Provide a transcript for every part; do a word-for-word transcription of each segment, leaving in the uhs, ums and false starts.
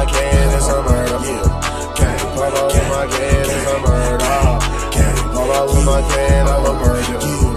my can, it's a murder. Can't pop out with my can, it's a murder. Can't pop out with my can, I'm a murder.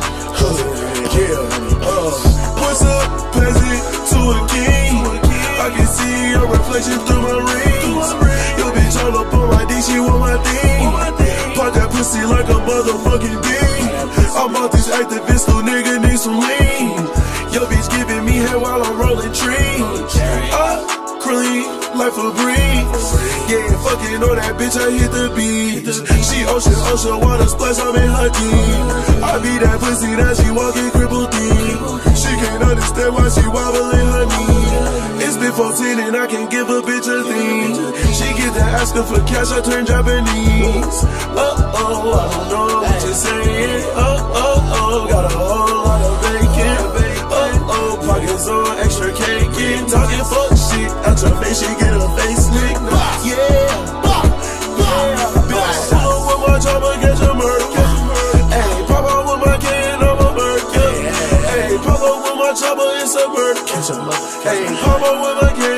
Yeah, uh, what's up, peasant to a king? I can see your reflection through my rings. Yo, bitch all up on my D, she want my thing. Pop that pussy like a motherfucking bean. I'm out this activist, little nigga need some lean. Yo, bitch giving me head while I'm rolling trees. Uh, clean, life a breeze. Yeah, fucking on that bitch, I hit the beach. She ocean, ocean, water splash, I'm in her deep. I be that pussy that she walking crippled deep. She can't understand why she wobbling her knee. It's been fourteen and I can't give a bitch a thing. She get to asking for cash, I turn Japanese. Uh-oh, I don't know what you're saying. Uh-oh, got a whole lot of bacon. Uh-oh, pockets on extra cake. Get talking fuck shit out your face, she get a face lick. Yeah, yeah, bitch, pull up with my chopper, get your murder. Hey, pop out with my can, I'm a murder. Hey, pop out with my chopper, it's a murder. Hey, pop out with my can.